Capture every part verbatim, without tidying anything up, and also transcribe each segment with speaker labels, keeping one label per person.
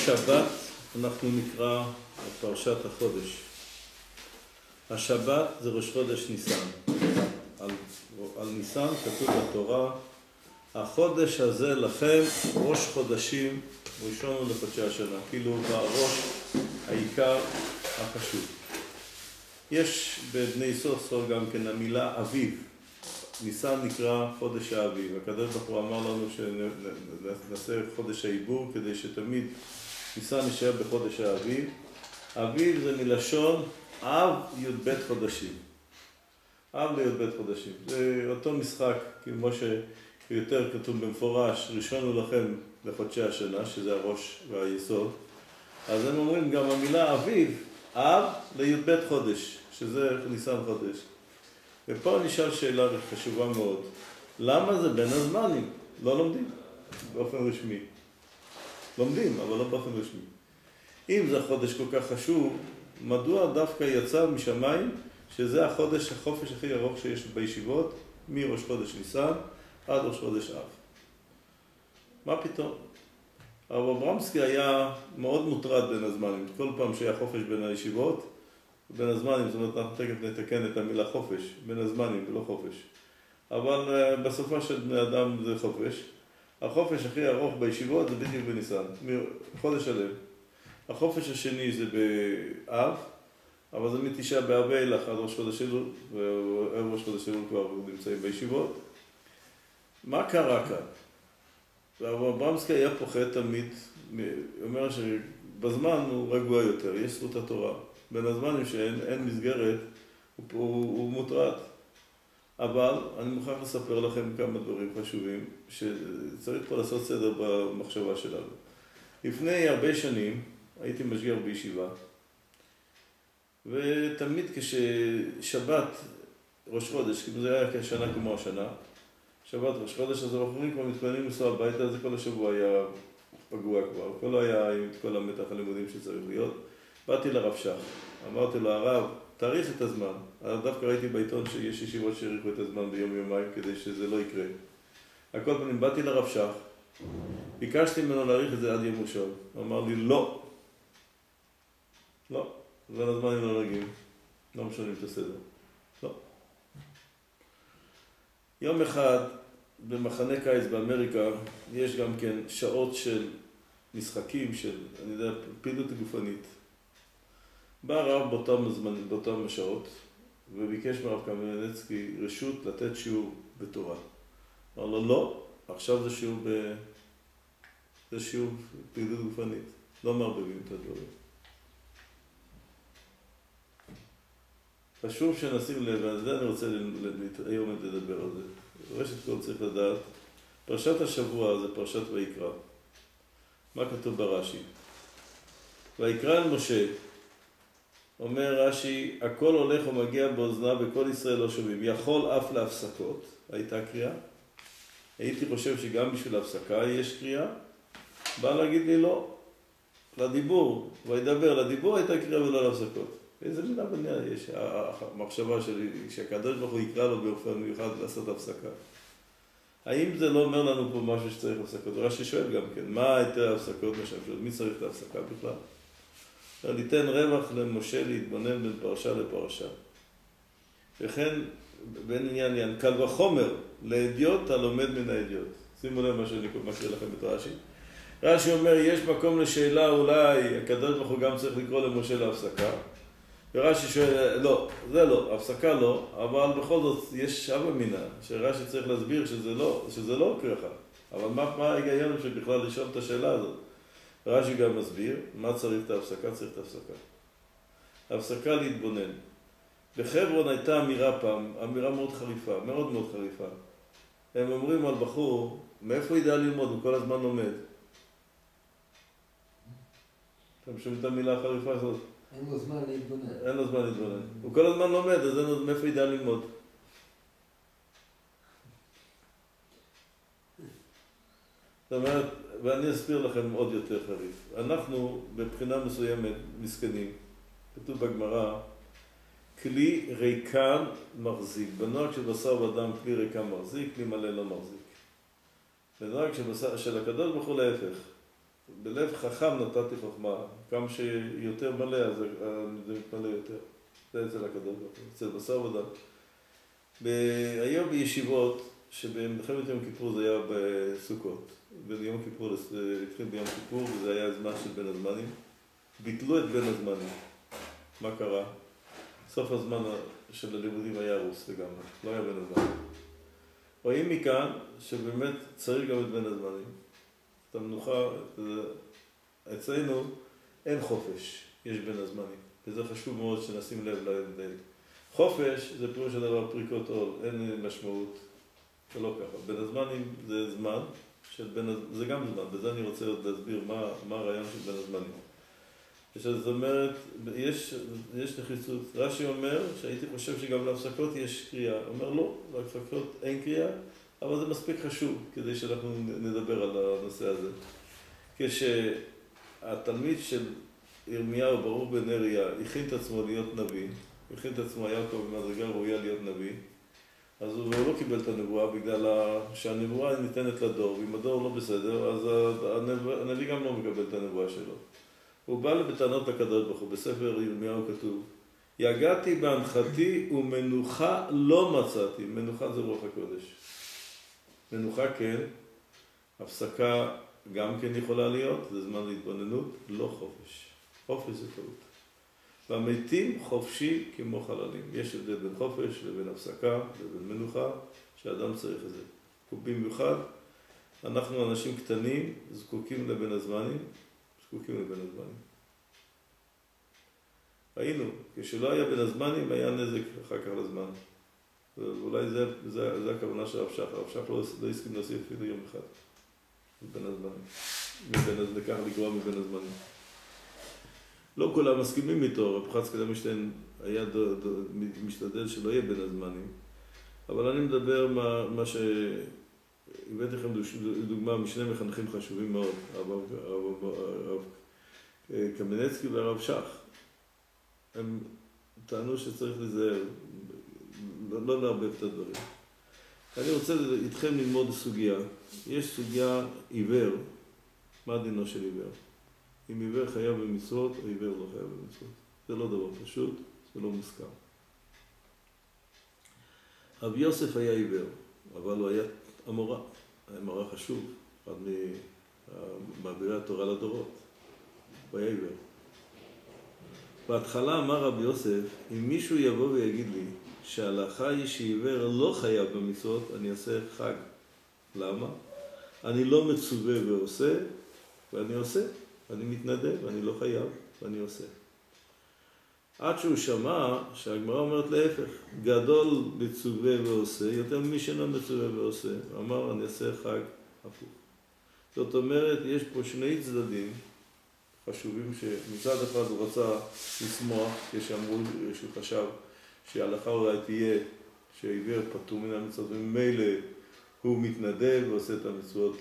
Speaker 1: שבת אנחנו נקרא את פרשת החודש. השבת זה ראש חודש ניסן. על, על ניסן כתוב בתורה, החודש הזה לכם ראש חודשים ראשון לחודשי השנה, כאילו בראש העיקר החשוב. יש בבני סוסר גם כן המילה אביב. ניסן נקרא חודש האביב. הקדוש ברוך הוא אמר לנו שנעשה חודש העיבור כדי שתמיד ניסן נשאר בחודש האביב. אביב זה מלשון אב י"ב חודשים. אב לי"ב חודשים. זה אותו משחק כמו שיותר כתוב במפורש, ראשון הוא לכם לחודשי השנה, שזה הראש והיסוד. אז הם אומרים גם המילה אביב, אב לי"ב חודש, שזה ניסן חודש. ופה נשאל שאלה חשובה מאוד. למה זה בין הזמנים? לא לומדים באופן רשמי. לומדים, אבל לא באופן רשמי. אם זה החודש כל כך חשוב, מדוע דווקא יצא משמיים שזה החודש, החופש הכי ארוך שיש בישיבות, מראש חודש ניסן עד ראש חודש אב? מה פתאום? הרב אברמסקי היה מאוד מוטרד בין הזמנים. כל פעם שהיה חופש בין הישיבות, בין הזמנים, זאת אומרת, אנחנו תכף נתקן את המילה חופש, בין הזמנים ולא חופש. אבל uh, בסופה של בני אדם זה חופש. החופש הכי ארוך בישיבות זה בדיוק בניסן, חודש שלם. החופש השני זה באב, אבל זה מתשעה באב ואילך עד ראש חודש אלול, וערב ראש חודש אלול כבר נמצאים בישיבות. מה קרה כאן? הרב אברמסקי היה פוחד תמיד, אומר שבזמן הוא רגוע יותר, יש זכות התורה. בין הזמנים שאין אין מסגרת, הוא, הוא, הוא מוטרד. אבל אני מוכרח לספר לכם כמה דברים חשובים, שצריך פה לעשות סדר במחשבה שלנו. לפני הרבה שנים הייתי משגיח בישיבה, ותמיד כששבת ראש חודש, כאילו זה היה כשנה כמו השנה, שבת ראש חודש, אז אנחנו כבר מתכוננים לנסוע הביתה, זה כל השבוע היה פגוע כבר, כל היה עם כל המתח הלימודים שצריך להיות. באתי לרב שח, אמרתי לו, הרב, תאריך את הזמן. דווקא ראיתי בעיתון שיש ישיבות שהאריכו את הזמן ביום יומיים כדי שזה לא יקרה. על כל פנים, באתי לרב שח, ביקשתי ממנו להאריך את זה עד יום ראשון. הוא אמר לי, לא. לא, זה הזמנים לא נרגעים. לא משנים את הסדר. לא. יום אחד, במחנה קיץ באמריקה, יש גם כן שעות של משחקים, של, אני יודע, פעילות גופנית. בא הרב באותם הזמן, באותם השעות, וביקש מהרב קמנצקי רשות לתת שיעור בתורה. אמר לו, לא, עכשיו זה שיעור ב... זה שיעור פעילות גופנית. לא מערבבים את הדברים. חשוב שנשים לב, ועל זה אני רוצה היום לדבר על זה. ראשית כל צריך לדעת, פרשת השבוע זה פרשת ויקרא. מה כתוב ברש"י? ויקרא אל משה, אומר רש"י, הכל הולך ומגיע באוזניו וכל ישראל לא שומעים. יכול אף להפסקות, הייתה קריאה. הייתי חושב שגם בשביל ההפסקה יש קריאה. בא להגיד לי לא, לדיבור, וידבר, לדיבור הייתה קריאה ולא להפסקות. איזה מילה בניה יש, המחשבה שלי, שהקדוש ברוך הוא יקרא לו באופן מיוחד לעשות הפסקה. האם זה לא אומר לנו פה משהו שצריך הפסקות? רש"י שואל גם כן, מה הייתה ההפסקות משם? מי צריך את ההפסקה בכלל? ליתן רווח למשה להתבונן בין פרשה לפרשה. וכן, בין עניין עניין, קל וחומר, לאדיוט הלומד מן האדיוט. שימו לב מה שאני מקריא לכם את רש"י. רש"י אומר, יש מקום לשאלה, אולי הקדוש ברוך הוא גם צריך לקרוא למשה להפסקה. ורש"י שואל, לא, זה לא, הפסקה לא, אבל בכל זאת יש אבא מינה, שרש"י צריך להסביר שזה לא, שזה לא ככה. אבל מה, מה ההיגיון שבכלל לשאול את השאלה הזאת? רש"י גם מסביר, מה צריך את ההפסקה? צריך את ההפסקה. ההפסקה להתבונן. בחברון הייתה אמירה פעם, אמירה מאוד חריפה, מאוד מאוד חריפה. הם אומרים על בחור, מאיפה ידע ללמוד? הוא כל הזמן לומד. אתם שומעים את המילה החריפה הזאת?
Speaker 2: אין לו זמן להתבונן.
Speaker 1: אין לו זמן להתבונן. הוא כל הזמן לומד, אז אין לו מאיפה ידע ללמוד. זאת אומרת, ואני אסביר לכם עוד יותר חריף. אנחנו בבחינה מסוימת מסכנים. כתוב בגמרא, כלי ריקן מחזיק. בנוהג של בשר ודם כלי ריקן מחזיק, כלי מלא לא מחזיק. בנוהג של, של הקדוש ברוך הוא להפך. בלב חכם נתתי חוכמה, כמה שיותר מלא, אז זה מתמלא יותר. זה אצל הקדוש ברוך הוא, אצל בשר ודם. היום בישיבות, שבמלחמת יום כיפור זה היה בסוכות, ביום כיפור, התחיל ביום כיפור, וזה היה הזמן של בין הזמנים, ביטלו את בין הזמנים. מה קרה? סוף הזמן של הלימודים היה רוס לגמרי, לא היה בין הזמנים. רואים מכאן שבאמת צריך גם את בין הזמנים. את המנוחה, אצלנו אין חופש, יש בין הזמנים. וזה חשוב מאוד שנשים לב להבדל. חופש זה פירוש הדבר פריקות עול, אין משמעות, זה לא ככה. בין הזמנים זה זמן, של בין, זה גם זמן, בזה אני רוצה עוד להסביר מה, מה הרעיון של בין הזמנים. זאת אומרת, יש, יש נחיצות. רש"י אומר שהייתי חושב שגם להפסקות יש קריאה. אומר לא, להפסקות אין קריאה, אבל זה מספיק חשוב כדי שאנחנו נדבר על הנושא הזה. כשהתלמיד של ירמיהו ברוך בן נריה הכין את עצמו להיות נביא, הכין את עצמו, היה אותו במדרגה ראויה להיות נביא, אז הוא לא קיבל את הנבואה בגלל שהנבואה ניתנת לדור, ואם הדור לא בסדר, אז הנביא גם לא מקבל את הנבואה שלו. הוא בא בטענות לקדוש ברוך הוא, בספר ירמיהו כתוב, יגעתי בהנחתי ומנוחה לא מצאתי. מנוחה זה רוח הקודש. מנוחה כן, הפסקה גם כן יכולה להיות, זה זמן להתבוננות, לא חופש. חופש זה טעות. והמתים חופשי כמו חללים. יש הבדל בין חופש לבין הפסקה לבין מנוחה, שאדם צריך את זה. במיוחד, אנחנו אנשים קטנים, זקוקים לבין הזמנים, זקוקים לבין הזמנים. ראינו, כשלא היה בין הזמנים, היה נזק אחר כך לזמן. ואולי זה, זה, זה הכוונה של הרב שך. הרב שך לא, לא הסכים להוסיף אפילו יום אחד. בין הזמנים. מבין, לכך לגרוע מבין הזמנים. לא כולם מסכימים איתו, רב חצקאל לוינשטיין היה דו, דו, משתדל שלא יהיה בין הזמנים. אבל אני מדבר מה, מה ש... הבאתי לכם דוגמה משני מחנכים חשובים מאוד, הרב קמנצקי והרב שך. הם טענו שצריך לזהר, לא לערבב את הדברים. אני רוצה איתכם ללמוד סוגיה. יש סוגיה עיוור, מה דינו של עיוור? אם עיוור חייב במצוות או עיוור לא חייב במצוות. זה לא דבר פשוט, זה לא מוסכם. רב יוסף היה עיוור, אבל הוא היה המורה, היה מורה חשוב, אחד ממעבירי התורה לדורות. הוא היה עיוור. בהתחלה אמר רב יוסף, אם מישהו יבוא ויגיד לי שההלכה היא שעיוור לא חייב במצוות, אני אעשה חג. למה? אני לא מצווה ועושה, ואני עושה. אני מתנדב, אני לא חייב, ואני עושה. עד שהוא שמע שהגמרא אומרת להפך, גדול מצווה ועושה, יותר ממי שאינו מצווה ועושה. הוא אמר, אני אעשה חג הפוך. זאת אומרת, יש פה שני צדדים חשובים שמצד אחד הוא רצה לשמוח, כשאמרו שהוא חשב שההלכה אולי תהיה שהעיוור פטור מן המצוות, וממילא הוא מתנדב ועושה את המצוות.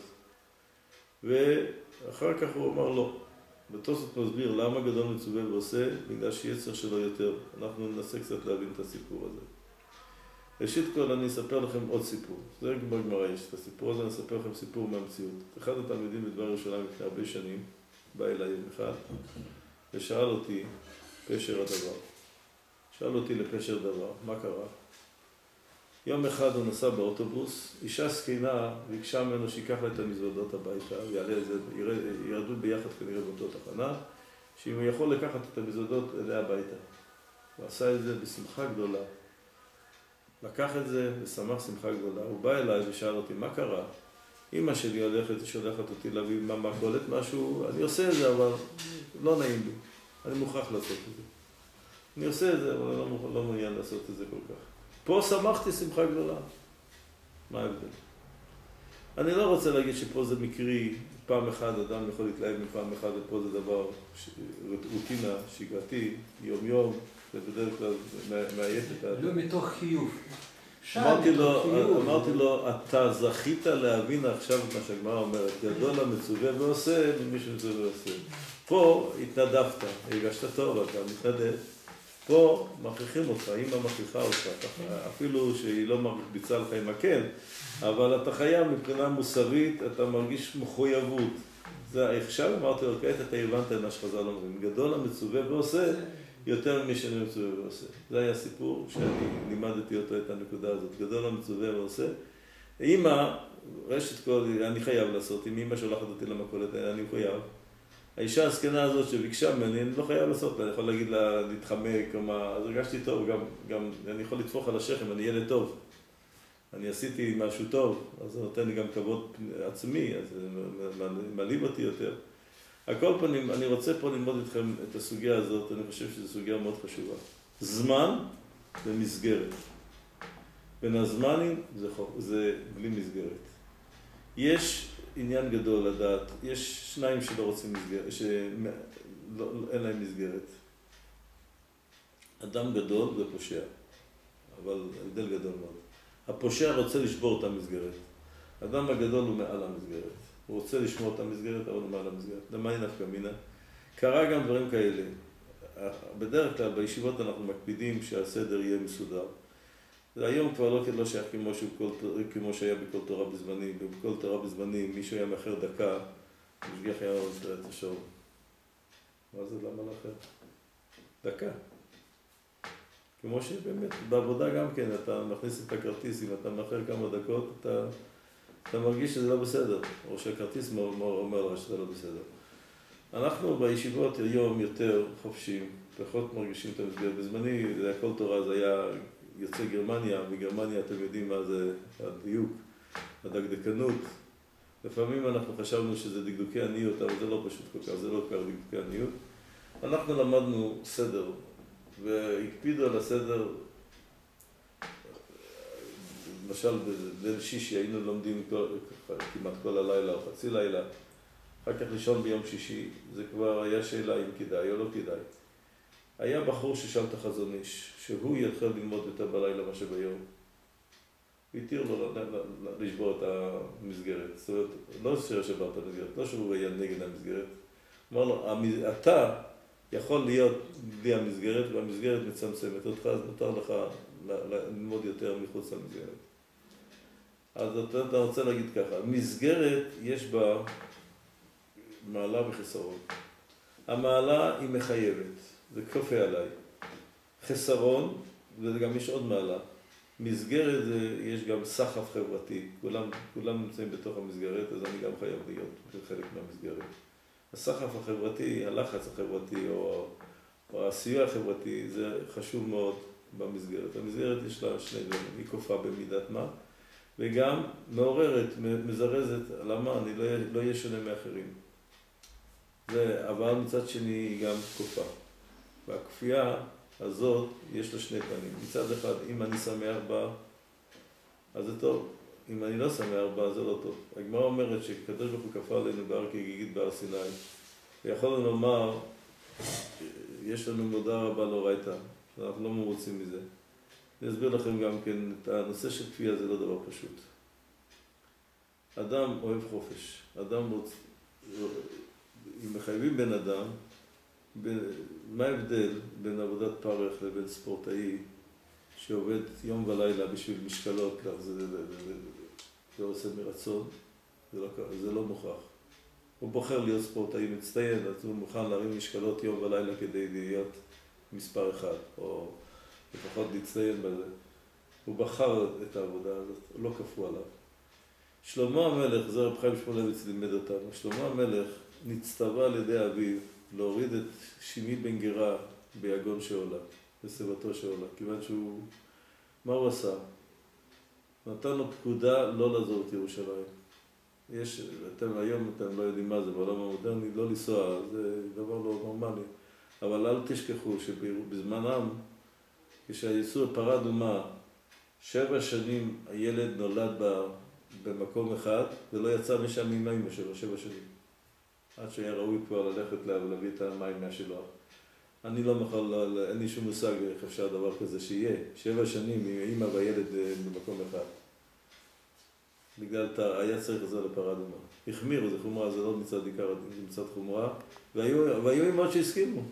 Speaker 1: ואחר כך הוא אמר לא. בתוספות מסביר למה גדול מצווה ועושה, בגלל שיצר שלו יותר. אנחנו ננסה קצת להבין את הסיפור הזה. ראשית כל אני אספר לכם עוד סיפור. זה רק בגמרא יש את הסיפור הזה, אני אספר לכם סיפור מהמציאות. אחד התלמידים בדבר ירושלים לפני הרבה שנים, בא אליי יום אחד, ושאל אותי פשר הדבר. שאל אותי לפשר דבר, מה קרה? יום אחד הוא נסע באוטובוס, אישה סקינה ביקשה ממנו שיקח לה את המזוודות הביתה, ויעלה את זה, ירדו ביחד כנראה באותו תחנה, שאם הוא יכול לקחת את המזוודות אליה הביתה. הוא עשה את זה בשמחה גדולה. לקח את זה ושמח שמחה גדולה. הוא בא אליי ושאל אותי, מה קרה? אמא שלי הולכת, שולחת אותי להביא מהמכולת משהו, אני עושה את זה, אבל לא נעים לי. אני מוכרח לעשות את זה. אני עושה את זה, אבל אני לא, לא מעוניין לעשות את זה כל כך. פה שמחתי שמחה גדולה. מה ההבדל? אני לא רוצה להגיד שפה זה מקרי, פעם אחת אדם יכול להתלהב מפעם אחת, ופה זה דבר רוטינה, שגרתי, יום יום, ובדרך כלל מעייף את האדם.
Speaker 2: לא מתוך חיוב.
Speaker 1: אמרתי לו, אמרתי לו, אתה זכית להבין עכשיו את מה שהגמרא אומרת, גדול המצווה ועושה, ממי שמצווה ועושה. פה התנדבת, הרגשת טוב, אתה מתנדב. פה מכריחים אותך, אמא מכריחה אותך, אפילו שהיא לא מרביצה לך עם הקל, אבל אתה חייב מבחינה מוסרית, אתה מרגיש מחויבות. זה, עכשיו אמרתי לו, כעת אתה הבנת את מה שחז"ל אומרים. גדול המצווה ועושה יותר ממי שאני מצווה ועושה. זה היה סיפור שאני לימדתי אותו את הנקודה הזאת. גדול המצווה ועושה. אמא, רשת כל, אני חייב לעשות. אם אמא שולחת אותי למכולת, אני חייב. האישה הסכנה הזאת שביקשה ממני, אני לא חייב לעשות. אני יכול להגיד לה, להתחמק או מה. אז הרגשתי טוב. גם, גם אני יכול לתפוח על השכם, אני ילד טוב. אני עשיתי משהו טוב, אז זה נותן לי גם כבוד עצמי, אז זה מעליב אותי יותר. על כל פנים, אני רוצה פה ללמוד איתכם את הסוגיה הזאת, אני חושב שזו סוגיה מאוד חשובה. זמן ומסגרת. בין הזמנים זה, זה בלי מסגרת. יש עניין גדול לדעת, יש שניים שלא רוצים מסגרת, שאין להם מסגרת. אדם גדול זה פושע, אבל הבדל גדול מאוד. הפושע רוצה לשבור את המסגרת. האדם הגדול הוא מעל המסגרת. הוא רוצה לשמור את המסגרת, אבל הוא מעל המסגרת. למה היא נפקא מינה? קרה גם דברים כאלה. בדרך כלל, בישיבות אנחנו מקפידים שהסדר יהיה מסודר. היום כבר לא, לא שייך כמו, כמו שהיה בכל תורה בזמנים. בכל תורה בזמנים, מישהו היה מאחר דקה, משגיח היה עושה את השעון. מה זה? למה לאחר? דקה. כמו שבאמת, בעבודה גם כן, אתה מכניס את הכרטיס, אם אתה מאחר כמה דקות, אתה, אתה מרגיש שזה לא בסדר, או שהכרטיס אומר לך שזה לא בסדר. אנחנו בישיבות היום יותר חופשים, פחות מרגישים את המסגרת. בזמני, הכל תורה, זה היה יוצא גרמניה, בגרמניה אתם יודעים מה זה הדיוק, הדקדקנות. לפעמים אנחנו חשבנו שזה דקדוקי עניות, אבל זה לא פשוט כל כך, זה לא כל כך דקדוקי עניות. אנחנו למדנו סדר, והקפידו על הסדר, למשל בליל שישי היינו לומדים כל, כמעט כל הלילה או חצי לילה, אחר כך לישון ביום שישי, זה כבר היה שאלה אם כדאי או לא כדאי. היה בחור ששאל את החזון איש, שהוא ילך ללמוד יותר בלילה מה שביום. והתיר לו לשבור את המסגרת, זאת אומרת, לא ששבר את המסגרת, לא שהוא היה נגד המסגרת. אמר לו, אתה יכול להיות בלי המסגרת, והמסגרת מצמצמת אותך, אז נותר לך ללמוד יותר מחוץ למסגרת. אז אתה רוצה להגיד ככה, מסגרת יש בה מעלה וחסרון. המעלה היא מחייבת, זה כופה עליי. חסרון, וגם יש עוד מעלה. מסגרת זה, יש גם סחף חברתי, כולם, כולם נמצאים בתוך המסגרת, אז אני גם חייב להיות חלק מהמסגרת. הסחף החברתי, הלחץ החברתי או, או הסיוע החברתי זה חשוב מאוד במסגרת. המסגרת יש לה שני דברים, היא כופה במידת מה, וגם מעוררת, מזרזת, למה? אני לא, לא אהיה שונה מאחרים. זה, אבל מצד שני היא גם כופה. והכפייה הזאת יש לה שני פנים. מצד אחד, אם אני שמח בה, אז זה טוב. אם אני לא שמח בה, זה לא טוב. הגמרא אומרת שקדוש ברוך הוא כפה עלינו בהר כגיגית בהר סיני, ויכול לנו לומר, יש לנו מודה רבה לאורייתא, אנחנו לא מרוצים מזה. אני אסביר לכם גם כן, את הנושא של כפייה זה לא דבר פשוט. אדם אוהב חופש. אדם רוצה, אם מחייבים בן אדם, מה ההבדל בין עבודת פרך לבין ספורטאי שעובד יום ולילה בשביל משקלות, כך זה, זה, זה, זה, זה עושה מרצון, זה לא, זה לא מוכרח. הוא בוחר להיות ספורטאי מצטיין, אז הוא מוכן להרים משקלות יום ולילה כדי להיות מספר אחד, או לפחות להצטיין בזה. הוא בחר את העבודה הזאת, הוא לא כפו עליו. שלמה המלך, זה רב חיים שמואלביץ לימד אותנו, שלמה המלך נצטווה על ידי אביו להוריד את שמעי בן גרה ביגון שאולה, בסביבתו שאולה, כיוון שהוא, מה הוא עשה? נתן לו פקודה לא לעזוב את ירושלים. יש, אתם היום אתם לא יודעים מה זה, בעולם המודרני, לא לנסוע, זה דבר לא נורמלי. אבל אל תשכחו שבזמנם, כשהייסור פרה אדומה, שבע שנים הילד נולד במקום אחד, ולא יצא משם ממים שלו, שבע שנים. עד שהיה ראוי כבר ללכת להביא את המים מהשילוח. אני לא יכול, אין לי שום מושג איך אפשר דבר כזה שיהיה. שבע שנים עם אמא והילד במקום אחד. בגלל היה צריך לזה לפרה אדומה. החמירו, זה חומרה, זה לא מצד עיקר, זה מצד חומרה, והיו, והיו אמות שהסכימו.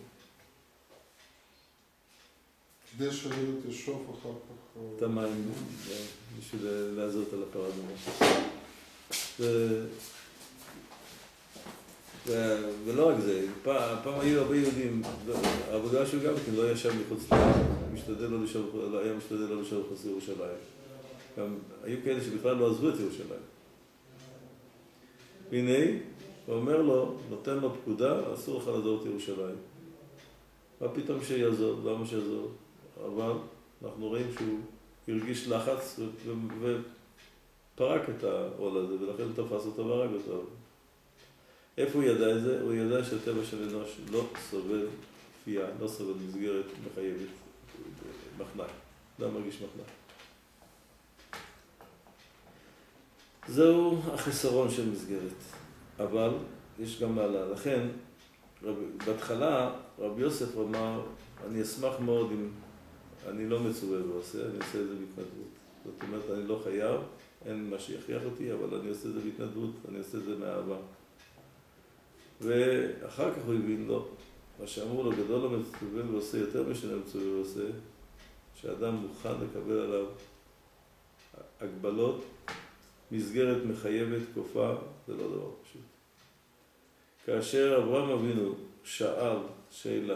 Speaker 2: כדי שהילד ישוף אחר כך...
Speaker 1: את המים, בשביל לעזות על הפרה אדומה. ולא רק זה, פעם, פעם היו הרבה יהודים, העבודה שהוא גם כן לא ישב מחוץ לעם, משתדל לא לשב, היה משתדל לא לשב מחוץ לירושלים. גם היו כאלה שבכלל לא עזבו את ירושלים. והנה, הוא אומר לו, נותן לו פקודה, אסור לך לעזור את ירושלים. מה פתאום שיעזור? למה שיעזור? אבל אנחנו רואים שהוא הרגיש לחץ ופרק את העול הזה, ולכן הוא תפס אותו והרג אותו. איפה הוא ידע את זה? הוא ידע שהטבע של אנוש לא סובל כפייה, לא סובל מסגרת מחייבת מחנק. לא מרגיש מחנק. זהו החסרון של מסגרת. אבל יש גם מעלה. לכן, רב, בהתחלה רבי יוסף אמר, אני אשמח מאוד אם אני לא מצווה ועושה, אני עושה את זה בהתנדבות. זאת אומרת, אני לא חייב, אין מה שיכריח אותי, אבל אני עושה את זה בהתנדבות, אני עושה את זה מאהבה. ואחר כך הוא הבין לו, מה שאמרו לו, גדול לא מצווה ועושה יותר משנה מצווה ועושה, שאדם מוכן לקבל עליו הגבלות, מסגרת מחייבת, כופה, זה לא דבר פשוט. כאשר אברהם אבינו שאל שאלה,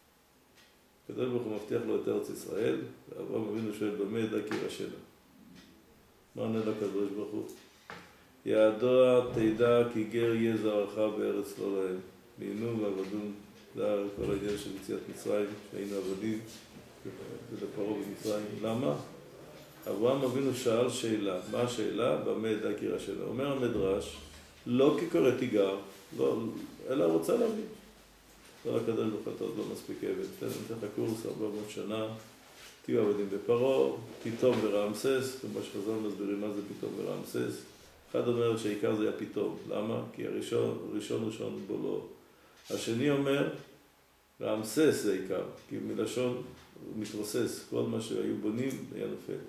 Speaker 1: הקדוש ברוך הוא מבטיח לו את ארץ ישראל, ואברהם אבינו שואל, במה ידע כי ירשנה? מה עונה לקדוש ברוך הוא? ידוע תדע כי גר יהיה זרעך בארץ לא להם. לעינום ועבדום, זה כל העניין של יציאת מצרים, שהיינו עבדים, ולפרעה במצרים. למה? אברהם אבינו שאל שאלה. מה השאלה? במה ידע כי ירשנה? אומר המדרש, לא כקורא תיגר, לא, אלא רוצה להבין. לא לקדוש ברוך הוא לא מספיק עבד. תן נתן לך קורס ארבע מאות שנה, תהיו עבדים בפרעה, פתאום ורעמסס, כמו שחז"ל מסבירים מה זה פתאום ורעמסס. אחד אומר שהעיקר זה היה פתאום. למה? כי הראשון, ראשון ראשון בו לא. השני אומר, רעמסס זה העיקר, כי מלשון הוא מתרוסס, כל מה שהיו בונים היה נופל.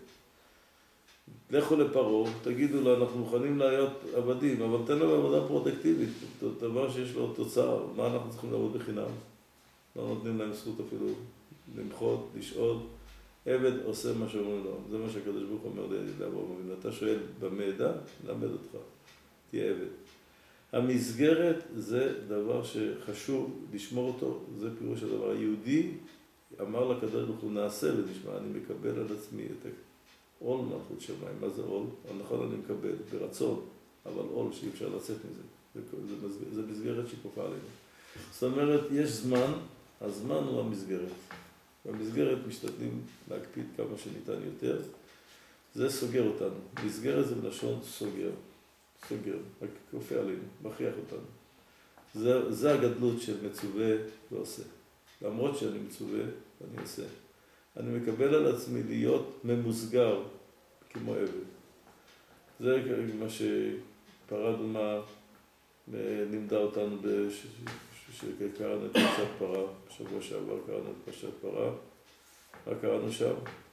Speaker 1: לכו לפרעה, תגידו לו, אנחנו מוכנים להיות עבדים, אבל תן לו עבודה פרוטקטיבית, דבר שיש לו תוצר, מה אנחנו צריכים לעבוד בחינם? לא נותנים להם זכות אפילו למחות, לשאול. עבד עושה מה שאומרים לו, זה מה שהקדוש ברוך הוא אומר לאברהם אבינו. אתה שואל במה ידע? למד אותך, תהיה עבד. המסגרת זה דבר שחשוב לשמור אותו, זה פירוש הדבר. היהודי אמר לקדוש ברוך הוא, נעשה ונשמע, אני מקבל על עצמי את עול מלכות שמיים. מה זה עול? נכון, אני מקבל ברצון, אבל עול שאי אפשר לצאת מזה. זה, זה, זה מסגרת שכופה עלינו. זאת אומרת, יש זמן, הזמן הוא המסגרת. במסגרת משתדלים להקפיד כמה שניתן יותר, זה סוגר אותנו. מסגרת זה בלשון סוגר, סוגר, רק כופה עלינו, מכריח אותנו. זה, זה הגדלות של מצווה ועושה. למרות שאני מצווה, אני עושה. אני מקבל על עצמי להיות ממוסגר כמו עבד. זה מה שפרה דומה לימדה אותנו בש... שקראנו את פרשת פרה, בשבוע שעבר קראנו את פרשת פרה, רק קראנו שם.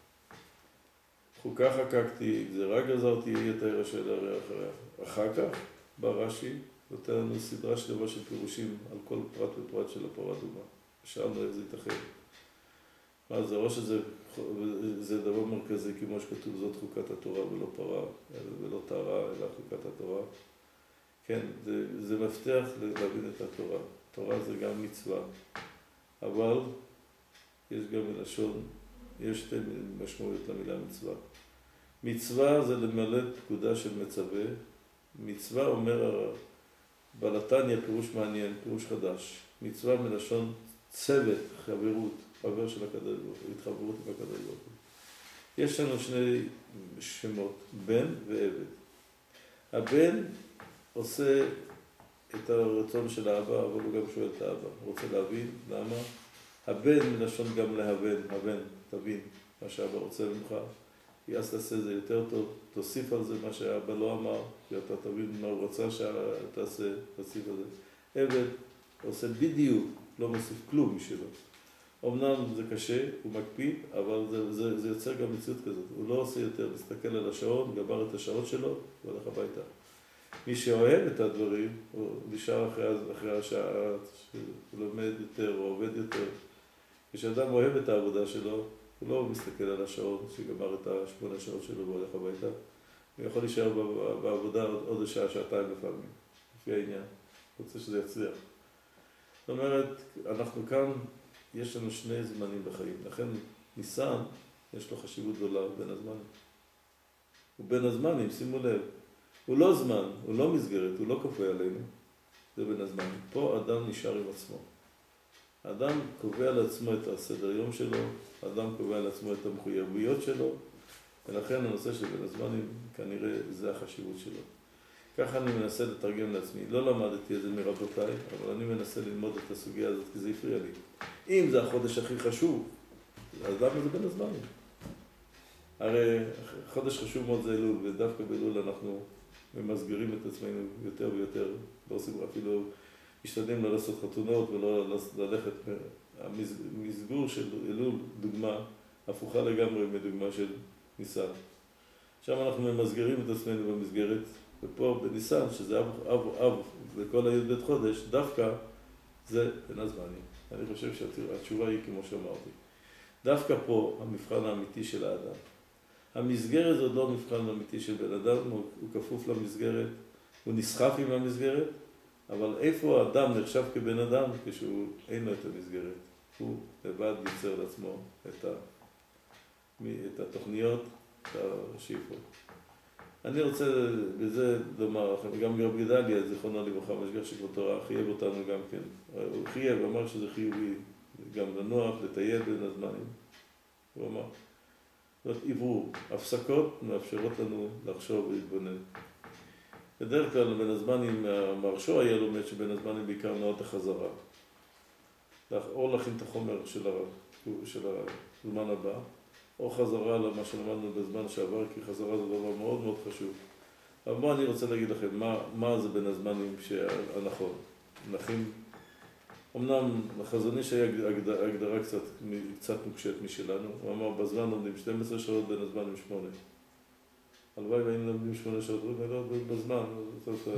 Speaker 1: חוקה חקקתי, גזירה גזרתי, יהיה תאר השאלה הרי אחריה. אחר כך בא רש"י, נותן לנו סדרה שלמה של פירושים על כל פרט ופרט של הפרה דומה. שאלנו איך זה יתאחד. מה זה, ראש הזה, זה דבר מרכזי, כמו שכתוב, זאת חוקת התורה ולא פרה, ולא טהרה, אלא חוקת התורה. כן, זה, זה מפתח להבין את התורה. תורה זה גם מצווה, אבל יש גם מלשון, יש שתי משמעויות למילה מצווה. מצווה זה למלא פקודה של מצווה. מצווה אומר בעל התניא פירוש מעניין, פירוש חדש. מצווה מלשון צוות, חברות, חבר של הקדוש ברוך הוא, התחברות עם הקדוש ברוך הוא. יש לנו שני שמות, בן ועבד. הבן עושה את הרצון של האבא, אבל הוא גם שואל את האבא. הוא רוצה להבין למה. הבן מלשון גם להבן, הבן, תבין מה שהאבא רוצה ממך. אז תעשה זה יותר טוב, תוסיף על זה מה שהאבא לא אמר, כי אתה תבין מה הוא רצה שתעשה, תוסיף על זה. עבד עושה בדיוק, לא מוסיף כלום משלו. אמנם זה קשה, הוא מקפיד, אבל זה, זה, זה יוצר גם מציאות כזאת. הוא לא עושה יותר, מסתכל על השעון, גבר את השעות שלו, הוא הולך הביתה. מי שאוהב את הדברים, הוא נשאר אחרי, אחרי השעה, הוא לומד יותר, הוא עובד יותר. כשאדם אוהב את העבודה שלו, הוא לא מסתכל על השעון שגמר את השמונה שעות שלו והולך הביתה. הוא יכול להישאר בעבודה עוד, עוד שעה, שעתיים לפעמים, לפי העניין. רוצה שזה יצליח. זאת אומרת, אנחנו כאן, יש לנו שני זמנים בחיים, לכן ניסן, יש לו חשיבות גדולה בין הזמנים. הוא בין הזמנים, שימו לב, הוא לא זמן, הוא לא מסגרת, הוא לא כופה עלינו, זה בין הזמנים. פה אדם נשאר עם עצמו. האדם קובע לעצמו את הסדר יום שלו, האדם קובע לעצמו את המחויבויות שלו, ולכן הנושא של בין הזמנים, כנראה זה החשיבות שלו. ככה אני מנסה לתרגם לעצמי. לא למדתי את זה מרבותיי, אבל אני מנסה ללמוד את הסוגיה הזאת, כי זה הפריע לי. אם זה החודש הכי חשוב, אז למה זה בין הזמנים? הרי חודש חשוב מאוד זה אלול, ודווקא באלול אנחנו ממסגרים את עצמנו יותר ויותר, לא עושים אפילו, משתדלים לא לעשות חתונות ולא ללכת, המסגור של אלול, דוגמה, הפוכה לגמרי מדוגמה של ניסן. שם אנחנו ממסגרים את עצמנו במסגרת, ופה בניסן, שזה אב, אב, אב, וכל היוד בית חודש, דווקא זה בין הזמנים. אני חושב שהתשובה היא כמו שאמרתי. דווקא פה המבחן האמיתי של האדם. המסגרת זה לא מבחן אמיתי של בן אדם, הוא, הוא כפוף למסגרת, הוא נסחף עם המסגרת, אבל איפה האדם נחשב כבן אדם כשהוא אין לו את המסגרת? הוא לבד יוצר לעצמו את, ה, את התוכניות, את השאיפות. אני רוצה בזה לומר לכם, גם רב גדליה, זיכרונו לברכה, משגיח שכבודו חייב אותנו גם כן. הוא חייב, אמר שזה חיובי גם לנוח, לטייל בין הזמנים. הוא אמר. זאת עברור. הפסקות מאפשרות לנו לחשוב ולהתבונן. בדרך כלל בין הזמנים, המרשו היה לומד שבין הזמנים בעיקר נעות החזרה. או להכין את החומר של הרב, של הזמן הבא, או חזרה למה שלמדנו בזמן שעבר, כי חזרה זה דבר מאוד מאוד חשוב. אבל בואו אני רוצה להגיד לכם, מה, מה זה בין הזמנים הנכון. נכין, אמנם החזון איש היה הגדרה, הגדרה קצת, קצת מוקשת משלנו, הוא אמר, בזמן לומדים שתים עשרה שעות, בין הזמנים שמונה. הלוואי והיינו לומדים שמונה שעות, לא בזמן, זאת אומרת,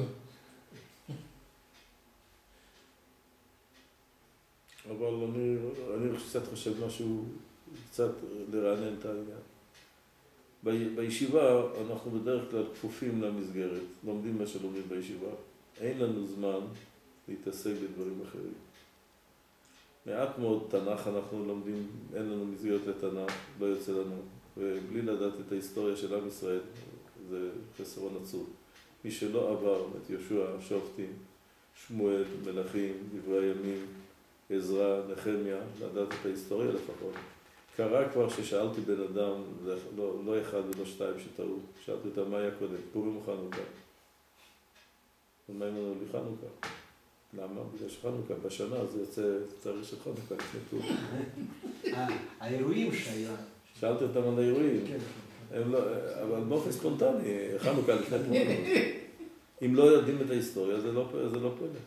Speaker 1: אבל אני, אני קצת חושב משהו, קצת לרענן את העניין. ב, בישיבה אנחנו בדרך כלל כפופים למסגרת, לומדים מה שלומדים בישיבה. אין לנו זמן להתעסק בדברים אחרים. מעט מאוד תנ"ך אנחנו לומדים, אין לנו מסגרת לתנ"ך, לא יוצא לנו. ובלי לדעת את ההיסטוריה של עם ישראל, זה חסרון עצוב. מי שלא עבר את יהושע, שופטים, שמואל, מלכים, דברי הימים, עזרא, נחמיה, לדעת את ההיסטוריה לפחות. קרה כבר ששאלתי בן אדם, לא, לא אחד ולא שתיים שטעו, שאלתי אותם מה היה קודם, פורים או חנוכה. ומה אם אמרו לי חנוכה? למה? בגלל שחנוכה בשנה זה יוצא תאריך של חנוכה לפני פורים.
Speaker 3: האירועים שהיה.
Speaker 1: שאלתי אותם על האירועים, אבל באופן ספונטני, חנוכה לפני פורים. אם לא יודעים את ההיסטוריה, זה לא פלא.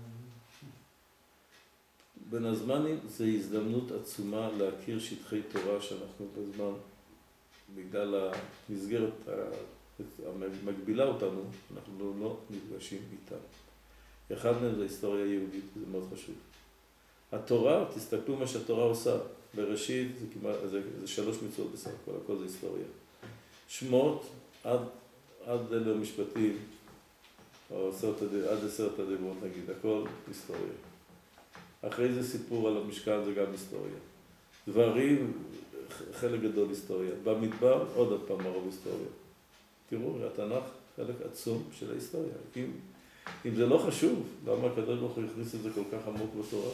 Speaker 1: בין הזמנים זה הזדמנות עצומה להכיר שטחי תורה שאנחנו בזמן, בגלל המסגרת המגבילה אותנו, אנחנו לא נפגשים איתה. אחד מהם זה ההיסטוריה היהודית, זה מאוד חשוב. התורה, תסתכלו מה שהתורה עושה. בראשית זה, כמעט, זה, זה שלוש מצוות בסך הכל, הכל זה היסטוריה. שמות עד, עד אלה המשפטים, או עשרת, עד עשרת הדיברות נגיד, הכל היסטוריה. אחרי זה סיפור על המשכן זה גם היסטוריה. דברים, חלק גדול היסטוריה. במדבר, עוד פעם הרוב היסטוריה. תראו, התנ"ך חלק עצום של ההיסטוריה. אם, אם זה לא חשוב, למה הקדוש ברוך הוא הכניס את זה כל כך עמוק בתורה?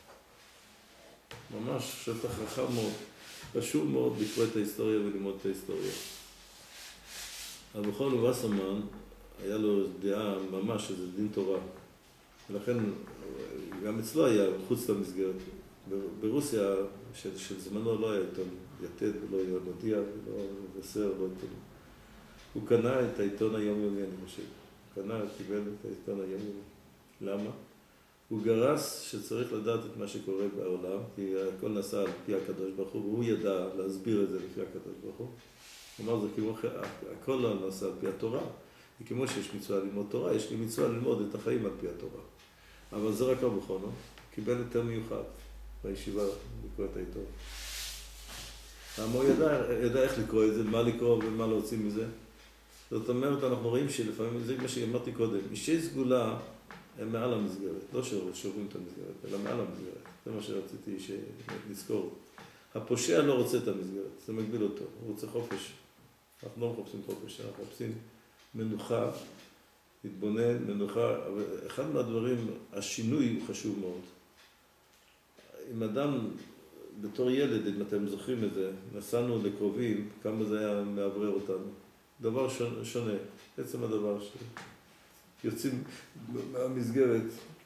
Speaker 1: ממש שטח רחב מאוד. חשוב מאוד לקרוא את ההיסטוריה וללמוד את ההיסטוריה. אבל בכל וסרמן היה לו דעה ממש שזה דין תורה. ולכן גם אצלו היה חוץ למסגרת. ברוסיה של, של זמנו לא היה עיתון יתד ולא היה מודיע ולא מבשר, לא עיתון. הוא קנה את העיתון היומיומי, אני חושב. הוא קנה, קיבל את העיתון היומיומי. למה? הוא גרס שצריך לדעת את מה שקורה בעולם, כי הכל נעשה על פי הקדוש ברוך הוא, והוא ידע להסביר את זה לפי הקדוש ברוך הוא. הוא אמר, זה כמו, הכל לא נעשה על פי התורה. וכמו שיש מצווה ללמוד תורה, יש לי מצווה ללמוד את החיים על פי התורה. אבל זה רק לא בכל, לא? קיבל יותר מיוחד בישיבה לקרוא את העיתון. הוא ידע, ידע איך לקרוא את זה, מה לקרוא ומה להוציא מזה. זאת אומרת, אנחנו רואים שלפעמים, זה מה שאמרתי קודם, אישי סגולה הם מעל המסגרת, לא ששוברים את המסגרת, אלא מעל המסגרת. זה מה שרציתי שנזכור. הפושע לא רוצה את המסגרת, זה מגביל אותו, הוא רוצה חופש. אנחנו לא מחפשים חופש, אנחנו מחפשים מנוחה, להתבונן, מנוחה, אבל אחד מהדברים, השינוי הוא חשוב מאוד. אם אדם, בתור ילד, אם אתם זוכרים את זה, נסענו לקרובים, כמה זה היה מעברר אותנו. דבר שונה, בעצם הדבר שיוצאים מהמסגרת,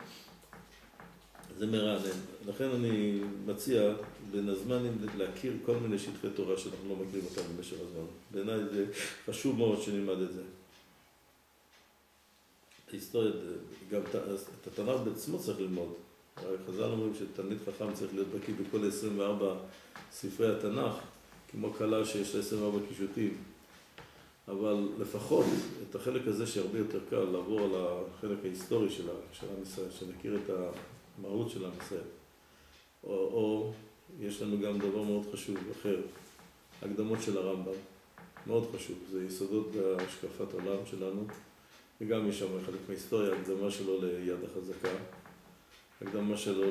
Speaker 1: זה מרענן. לכן אני מציע בין הזמנים להכיר כל מיני שטחי תורה שאנחנו לא מכירים אותם במשך הזמן. בעיניי זה חשוב מאוד שנלמד את זה. ההיסטוריה, גם את התנ"ך בעצמו צריך ללמוד. חז"ל אומרים שתלמיד חכם צריך להיות בקיא בכל עשרים וארבע ספרי התנ"ך, כמו כלה שיש לה עשרים וארבע קישוטים. אבל לפחות את החלק הזה שהרבה יותר קל לעבור על החלק ההיסטורי של עם ישראל, שנכיר את המהות של עם ישראל. או, או יש לנו גם דבר מאוד חשוב אחר, הקדמות של הרמב"ם, מאוד חשוב, זה יסודות בהשקפת עולם שלנו, וגם יש שם חלק מההיסטוריה, הקדמה שלו ליד החזקה, הקדמה שלו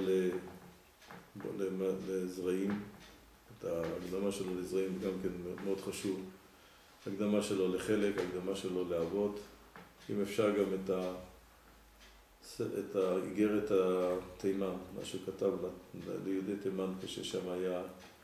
Speaker 1: לזרעים, את ההקדמה שלו לזרעים גם כן מאוד חשוב, הקדמה שלו לחלק, הקדמה שלו לאבות, אם אפשר גם את ה... את האיגרת התימן, מה שהוא כתב ליהודי תימן כששם היה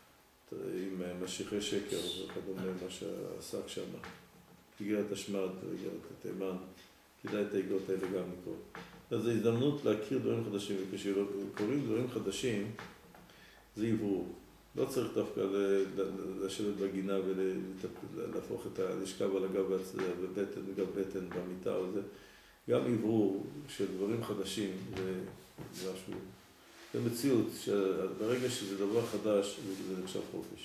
Speaker 1: עם משיחי שקר וכדומה, מה שעסק שם. איגרת השמד ואיגרת התימן, כדאי את האיגרות האלה גם לקרוא. אז זו הזדמנות להכיר דברים חדשים, וכשקוראים דברים חדשים, זה עברור. לא צריך דווקא לשבת בגינה ולהפוך את לשכב על הגב ובטן, גב בטן במיטה או זה. גם עברור של דברים חדשים זה משהו, זה מציאות, שברגע שזה דבר חדש זה נחשב חופש.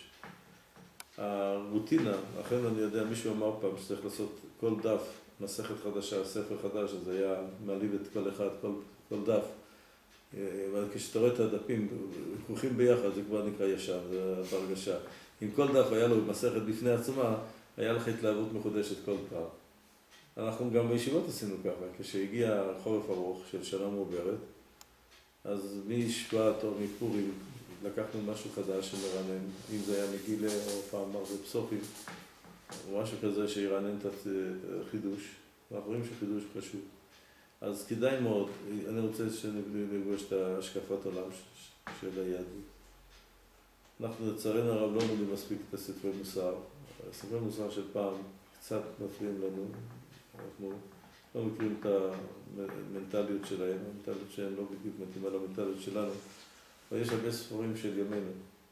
Speaker 1: הרוטינה, לכן אני יודע, מישהו אמר פעם שצריך לעשות כל דף, מסכת חדשה, ספר חדש, אז היה מעליב את כל אחד, כל, כל דף. אבל כשאתה רואה את הדפים כרוכים ביחד, זה כבר נקרא ישר, זה בהרגשה. אם כל דף היה לו מסכת בפני עצמה, היה לך התלהבות מחודשת כל פעם. אנחנו גם בישיבות עשינו ככה, כשהגיע חורף ארוך של שנה מעוברת, אז משבט או מפורים לקחנו משהו חדש שמרענן, אם זה היה מגילה או פעם מר ופסוחים, או משהו כזה שירענן את החידוש, אנחנו רואים שחידוש חשוב. אז כדאי מאוד, אני רוצה שנפגוש את השקפת עולם של היהדות. אנחנו לצערנו הרב לא מודעים מספיק את הספרי מוסר, הספרי מוסר של פעם קצת מפריעים לנו, אנחנו לא מכירים את המנטליות שלהם, המנטליות שלהם לא בדיוק מתאימה למנטליות שלנו, אבל יש הרבה ספרים של ימינו.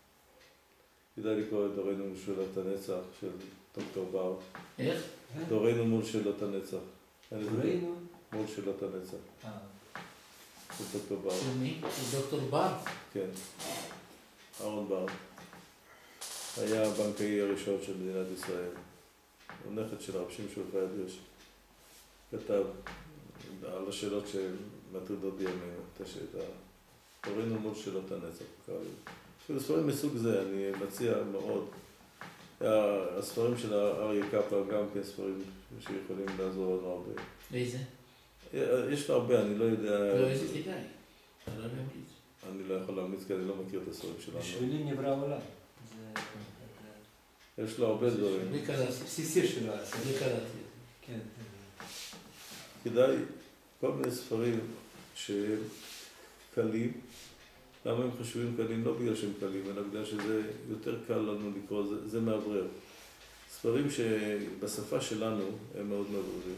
Speaker 1: כדאי לקרוא את דורנו מול שאלת הנצח של דוקטור בר.
Speaker 4: איך?
Speaker 1: דורנו מול שאלת הנצח.
Speaker 3: דורנו?
Speaker 1: מול שאלת הנצח. של דוקטור בר.
Speaker 4: של מי? של דוקטור בר?
Speaker 1: כן. אהרון בר. היה הבנקאי הראשון של מדינת ישראל. הוא נכד של הרב שמשון פיידרש. כתב על השאלות שמטרידות בימינו, את השאלה. דורנו מול שאלות הנצח. ספרים מסוג זה, אני מציע מאוד. הספרים של אריה קפלן גם כן ספרים שיכולים לעזור לנו הרבה.
Speaker 4: איזה?
Speaker 1: יש לו הרבה, אני לא יודע...
Speaker 4: לא, איזה כדאי. אתה לא להמליץ.
Speaker 1: אני לא יכול להמליץ כי אני לא מכיר את הספרים שלנו.
Speaker 3: בשבילי נברא עולם.
Speaker 1: יש לו הרבה דברים.
Speaker 4: בלי קראתי.
Speaker 3: בסיסי שלו.
Speaker 4: בלי קראתי.
Speaker 3: כן.
Speaker 1: כדאי כל מיני ספרים שהם קלים. למה הם חשובים קלים? לא בגלל שהם קלים, אלא בגלל שזה יותר קל לנו לקרוא, זה, זה מעברר. ספרים שבשפה שלנו הם מאוד מעבררים.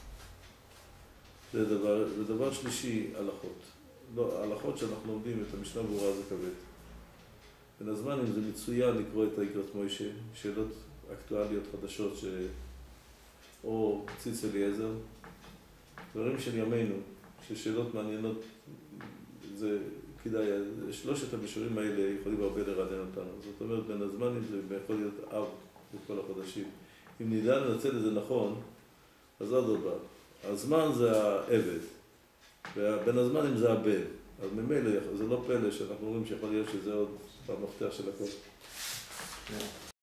Speaker 1: זה דבר, ודבר שלישי, הלכות. לא, הלכות שאנחנו לומדים את המשנה ברורה זה כבד. בין הזמנים זה מצוין לקרוא את האיגרת מוישה, שאלות אקטואליות חדשות, ש... או ציץ אליעזר, דברים של ימינו, ששאלות מעניינות, זה כדאי, שלושת המישורים האלה יכולים הרבה לרענן אותנו. זאת אומרת, בין הזמנים זה יכול להיות אב בכל החודשים. אם נדע לנצל את זה נכון, אז עוד דבר. הזמן זה העבד, ובין הזמנים זה הבן. אז ממילא, זה לא פלא שאנחנו אומרים שיכול להיות שזה עוד במפתח של הכל.